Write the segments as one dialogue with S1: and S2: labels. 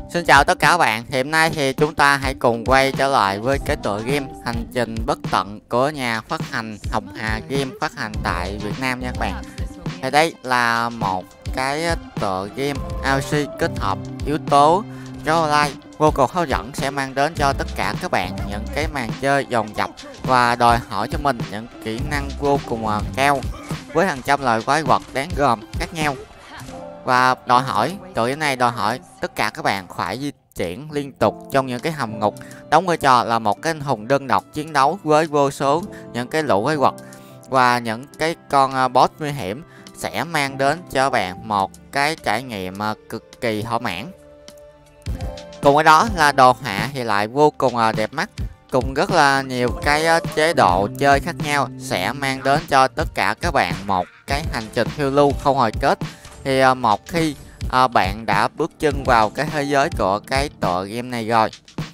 S1: Xin chào tất cả các bạn, hôm nay thì chúng ta hãy cùng quay trở lại với cái tựa game Hành trình bất tận của nhà phát hành Hồng Hà Game phát hành tại Việt Nam nha các bạn. Thì đây là một cái tựa game RC kết hợp yếu tố roguelike vô cùng hấp dẫn, sẽ mang đến cho tất cả các bạn những cái màn chơi dồn dập và đòi hỏi cho mình những kỹ năng vô cùng cao với hàng trăm loại quái vật đáng gờm khác nhau. Và tựa game này đòi hỏi tất cả các bạn phải di chuyển liên tục trong những cái hầm ngục, đóng vai trò là một cái anh hùng đơn độc chiến đấu với vô số những cái lũ quái vật và những cái con boss nguy hiểm, sẽ mang đến cho bạn một cái trải nghiệm cực kỳ thỏa mãn. Cùng với đó là đồ họa thì lại vô cùng đẹp mắt, cùng rất là nhiều cái chế độ chơi khác nhau, sẽ mang đến cho tất cả các bạn một cái hành trình phiêu lưu không hồi kết. Thì một khi bạn đã bước chân vào cái thế giới của cái tựa game này rồi,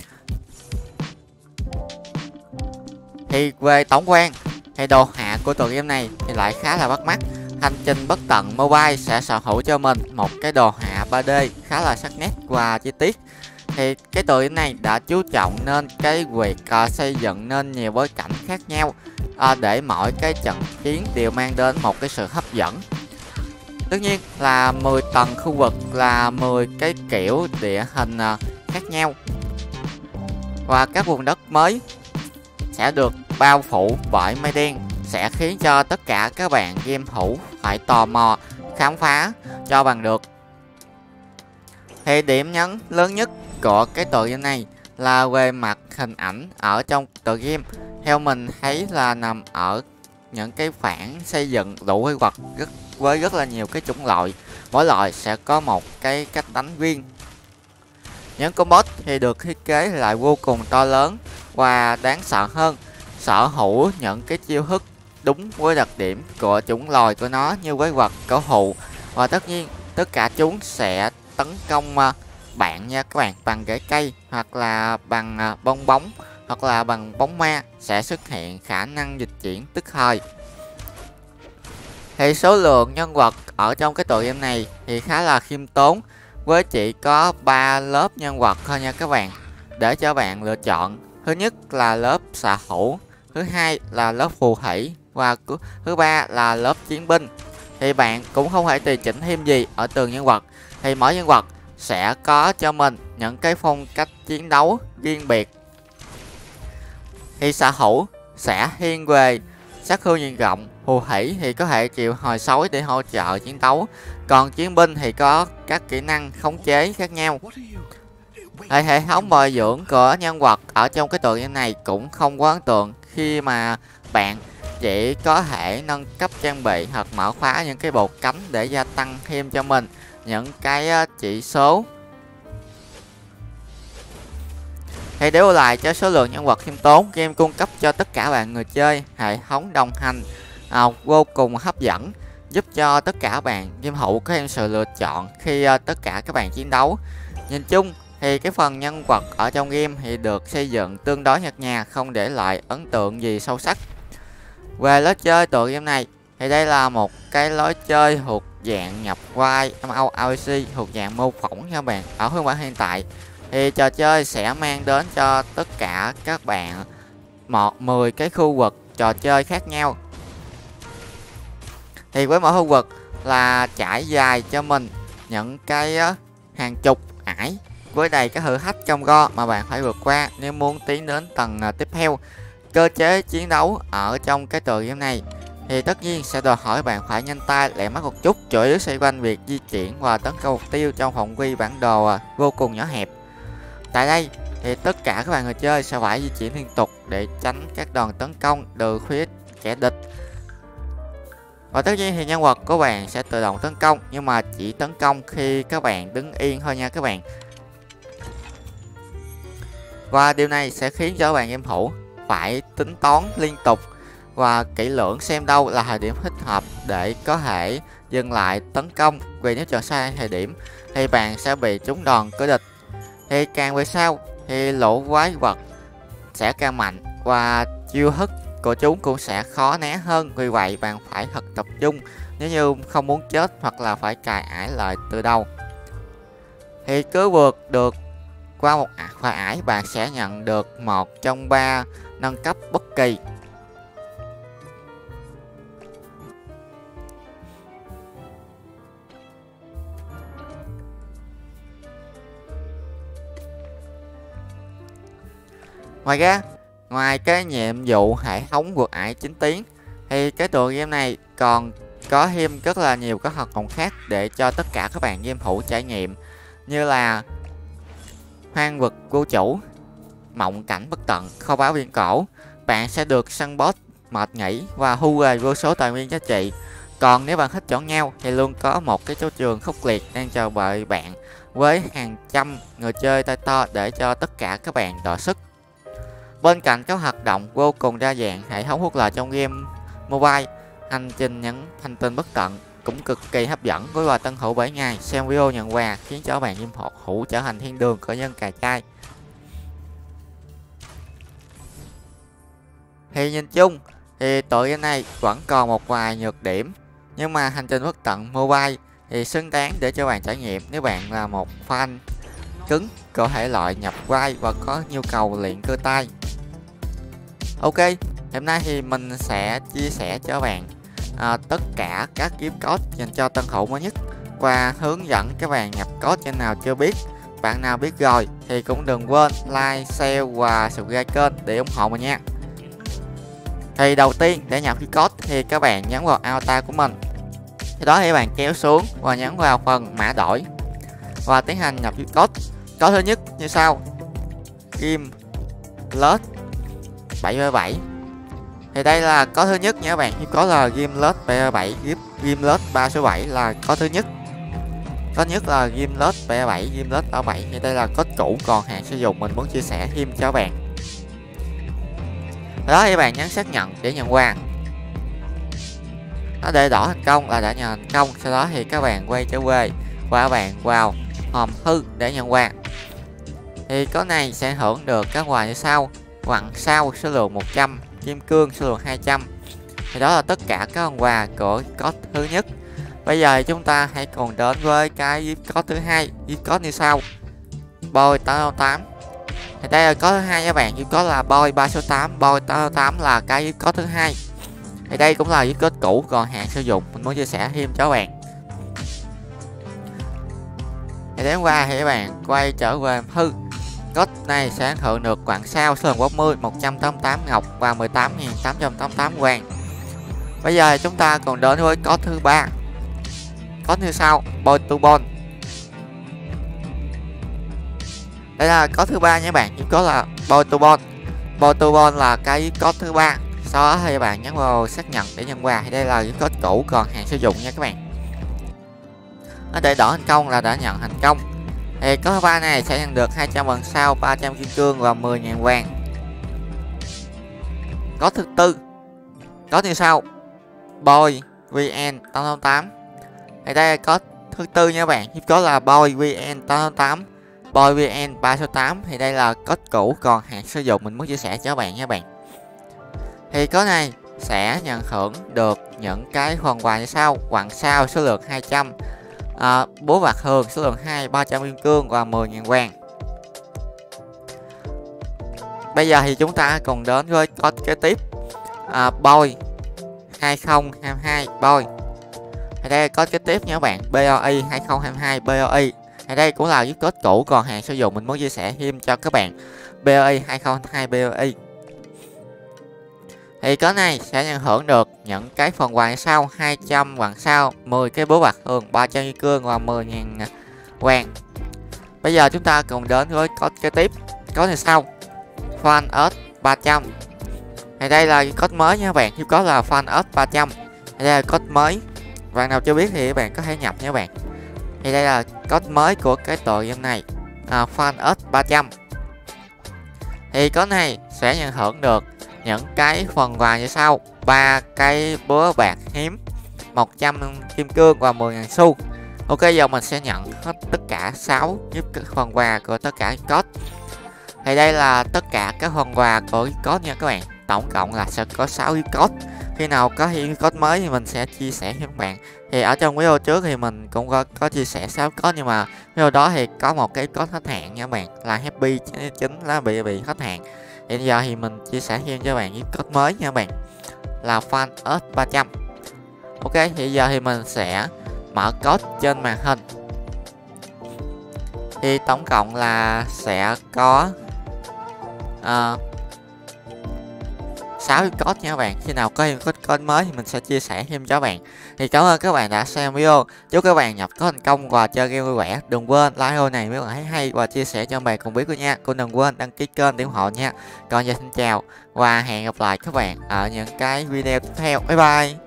S1: thì về tổng quan thì đồ họa của tựa game này thì lại khá là bắt mắt. Hành trình bất tận mobile sẽ sở hữu cho mình một cái đồ họa 3D khá là sắc nét và chi tiết. Thì cái tựa game này đã chú trọng nên cái việc xây dựng nên nhiều bối cảnh khác nhau, để mỗi cái trận chiến đều mang đến một cái sự hấp dẫn. Tất nhiên là 10 tầng khu vực, là 10 cái kiểu địa hình khác nhau, và các vùng đất mới sẽ được bao phủ bởi mây đen, sẽ khiến cho tất cả các bạn game thủ phải tò mò khám phá cho bằng được. Thì điểm nhấn lớn nhất của cái tựa game này là về mặt hình ảnh ở trong tựa game. Theo mình thấy là nằm ở những cái phản xây dựng lũ quái vật với rất là nhiều cái chủng loại, mỗi loại sẽ có một cái cách đánh riêng. Những con boss thì được thiết kế lại vô cùng to lớn và đáng sợ hơn, sở hữu những cái chiêu thức đúng với đặc điểm của chủng loài của nó như quái vật, cẩu thù, và tất nhiên tất cả chúng sẽ tấn công bạn nha các bạn, bằng rễ cây hoặc là bằng bong bóng hoặc là bằng bóng ma, sẽ xuất hiện khả năng dịch chuyển tức thời. Thì số lượng nhân vật ở trong cái tựa game này thì khá là khiêm tốn, với chỉ có 3 lớp nhân vật thôi nha các bạn, để cho bạn lựa chọn. Thứ nhất là lớp xạ thủ, thứ hai là lớp phù thủy, và thứ ba là lớp chiến binh. Thì bạn cũng không thể tùy chỉnh thêm gì ở từng nhân vật, thì mỗi nhân vật sẽ có cho mình những cái phong cách chiến đấu riêng biệt. Thì xạ thủ sẽ thiên về sát thương diện rộng, phù thủy thì có thể chịu hồi sói để hỗ trợ chiến đấu, còn chiến binh thì có các kỹ năng khống chế khác nhau. Hệ thống bồi dưỡng của nhân vật ở trong cái tựa game này cũng không quá ấn tượng, khi mà bạn chỉ có thể nâng cấp trang bị hoặc mở khóa những cái bộ cánh để gia tăng thêm cho mình những cái chỉ số. Thì để lại cho số lượng nhân vật khiêm tốn, game cung cấp cho tất cả bạn người chơi hệ thống đồng hành vô cùng hấp dẫn, giúp cho tất cả bạn game thủ có thêm sự lựa chọn khi tất cả các bạn chiến đấu. Nhìn chung thì cái phần nhân vật ở trong game thì được xây dựng tương đối nhạt nhòa, không để lại ấn tượng gì sâu sắc. Về lối chơi tựa game này thì đây là một cái lối chơi thuộc dạng nhập vai MMORPG, thuộc dạng mô phỏng nha bạn. Ở phiên bản hiện tại thì trò chơi sẽ mang đến cho tất cả các bạn 10 cái khu vực trò chơi khác nhau. Thì với mỗi khu vực là trải dài cho mình những cái hàng chục ải với đầy các thử thách cam go mà bạn phải vượt qua nếu muốn tiến đến tầng tiếp theo. Cơ chế chiến đấu ở trong cái tựa game này thì tất nhiên sẽ đòi hỏi bạn phải nhanh tay lẹ mắt một chút, chủ yếu xoay quanh việc di chuyển và tấn công mục tiêu trong phạm vi bản đồ vô cùng nhỏ hẹp. Tại đây thì tất cả các bạn người chơi sẽ phải di chuyển liên tục để tránh các đòn tấn công từ phía kẻ địch. Và tất nhiên thì nhân vật của bạn sẽ tự động tấn công, nhưng mà chỉ tấn công khi các bạn đứng yên thôi nha các bạn. Và điều này sẽ khiến cho bạn game thủ phải tính toán liên tục và kỹ lưỡng xem đâu là thời điểm thích hợp để có thể dừng lại tấn công, vì nếu chọn sai thời điểm thì bạn sẽ bị trúng đòn của địch. Thì càng về sau thì lũ quái vật sẽ càng mạnh và chiêu thức của chúng cũng sẽ khó né hơn, vì vậy bạn phải thật tập trung nếu như không muốn chết hoặc là phải cài ải lại từ đầu. Thì cứ vượt được qua một khoa ải, bạn sẽ nhận được một trong 3 nâng cấp bất kỳ. Ngoài ra, ngoài cái nhiệm vụ hệ thống vượt ải 9 tiếng thì cái tựa game này còn có thêm rất là nhiều các hoạt động khác để cho tất cả các bạn game thủ trải nghiệm, như là hoang vực vô chủ, mộng cảnh bất tận, kho báu viễn cổ. Bạn sẽ được săn boss mệt nghỉ và thu về vô số tài nguyên giá trị. Còn nếu bạn thích chọn nhau thì luôn có một cái chỗ trường khốc liệt đang chờ đợi bạn với hàng trăm người chơi tay to để cho tất cả các bạn đọ sức. Bên cạnh các hoạt động vô cùng đa dạng, hệ thống hút lời trong game mobile, hành trình những hành tinh bất tận cũng cực kỳ hấp dẫn, với quà tân hữu 7 ngày xem video nhận quà khiến cho bạn game thủ trở thành thiên đường của nhân cà chai. Thì nhìn chung thì tựa game này vẫn còn một vài nhược điểm, nhưng mà hành trình bất tận mobile thì xứng đáng để cho bạn trải nghiệm nếu bạn là một fan cứng có thể loại nhập vai và có nhu cầu luyện cơ tay. Ok, hôm nay thì mình sẽ chia sẻ cho bạn tất cả các gift code dành cho tân thủ mới nhất và hướng dẫn các bạn nhập code cho nào chưa biết. Bạn nào biết rồi thì cũng đừng quên like, share và subscribe kênh để ủng hộ mình nha. Thì đầu tiên để nhập gift code thì các bạn nhấn vào avatar của mình. Sau đó thì các bạn kéo xuống và nhấn vào phần mã đổi và tiến hành nhập gift code. Code thứ nhất như sau: Game Plus 737. Thì đây là có thứ nhất nha các bạn, có là Game Plus 737, Game Plus 3 số 7 là có thứ nhất. Có nhất là Game Plus 737, Game Plus 37. Thì đây là code cũ còn hạn sử dụng mình muốn chia sẻ thêm cho các bạn. Đó thì các bạn nhấn xác nhận để nhận quà. Nó để đỏ thành công là đã nhận thành công. Sau đó thì các bạn quay trở về và các bạn vào hòm thư để nhận quà. Thì có này sẽ hưởng được các quà như sau: quặng sao số lượng 100, kim cương số lượng 200. Thì đó là tất cả các quà của code thứ nhất. Bây giờ chúng ta hãy cùng đến với cái gift code thứ hai. Gift code như sau: Boy 808. Thì đây là code thứ hai các bạn, gift code là Boy 3 số 8. Boy 808 là cái gift code thứ hai. Thì đây cũng là gift code cũ còn hạn sử dụng mình muốn chia sẻ thêm cho các bạn. Thì đến qua thì các bạn quay trở về thư. Code này sẽ hưởng được quặng sao số lượng 40, 188 ngọc và 18.888 vàng. Bây giờ chúng ta còn đến với code thứ ba. Code như sau: Boy to Bone. Đây là code thứ ba nha bạn, có là Boy to Bone. Boy to Bone là cái code thứ ba. Sau đó thì bạn nhấn vào xác nhận để nhận quà. Thì đây là cái code cũ còn hạn sử dụng nha các bạn. Nó để đỏ thành công là đã nhận thành công. Thì có 3 này sẽ nhận được 200 vàng sao, 300 kim cương và 10.000 vàng. Có thứ tư, có như sau: Boy VN 888. Thì đây có thứ tư nha các bạn, có là Boy VN 888, Boy VN 3 số 8. Thì đây là code cũ còn hạn sử dụng mình muốn chia sẻ cho các bạn nha các bạn. Thì có này sẽ nhận hưởng được những cái phần quà như sau: quặng sao số lượng 200, búa bạc thường số lượng 2, 300 kim cương và 10.000 vàng. Bây giờ thì chúng ta cùng đến với code kế tiếp, Boy 2022 Boy. Thì đây là code kế tiếp nha các bạn, BOI 2022 BOI. Thì đây cũng là viết code cũ còn hạn sử dụng mình muốn chia sẻ thêm cho các bạn, BOI 2022 BOI. Thì cái này sẽ nhận hưởng được những cái phần quà như sau: 200 vàng sao, 10 cái búa bạc thường, 300 kim cương và 10.000 vàng. Bây giờ chúng ta cùng đến với code kế tiếp. Code như sau: Fan S 300. Thì đây là code mới nha các bạn, có là Fan S 300. Thì đây là code mới. Bạn nào chưa biết thì các bạn có thể nhập nha các bạn. Thì đây là code mới của cái tựa game này, Fan S 300. Thì cái này sẽ nhận hưởng được những cái phần quà như sau: 3 cái búa bạc hiếm, 100 kim cương và 10.000 xu. Ok, giờ mình sẽ nhận hết tất cả 6 phần quà của tất cả code. Thì đây là tất cả các phần quà của code nha các bạn. Tổng cộng là sẽ có 6 code Khi nào có hiện code mới thì mình sẽ chia sẻ với các bạn. Thì ở trong video trước thì mình cũng có chia sẻ 6 code, nhưng mà video đó thì có một cái code hết hạn nha các bạn, là Happy chính là bị hết hạn. Hiện giờ thì mình chia sẻ thêm cho các bạn cái code mới nha các bạn, là fan S300. Ok, thì giờ thì mình sẽ mở code trên màn hình. Thì tổng cộng là sẽ có 6 code nha các bạn. Khi nào có thêm code mới thì mình sẽ chia sẻ thêm cho các bạn. Thì cảm ơn các bạn đã xem video. Chúc các bạn nhập có thành công và chơi game vui vẻ. Đừng quên like video này nếu bạn thấy hay và chia sẻ cho bạn cùng biết luôn nha. Cũng đừng quên đăng ký kênh để ủng hộ nha. Còn giờ xin chào và hẹn gặp lại các bạn ở những cái video tiếp theo. Bye bye.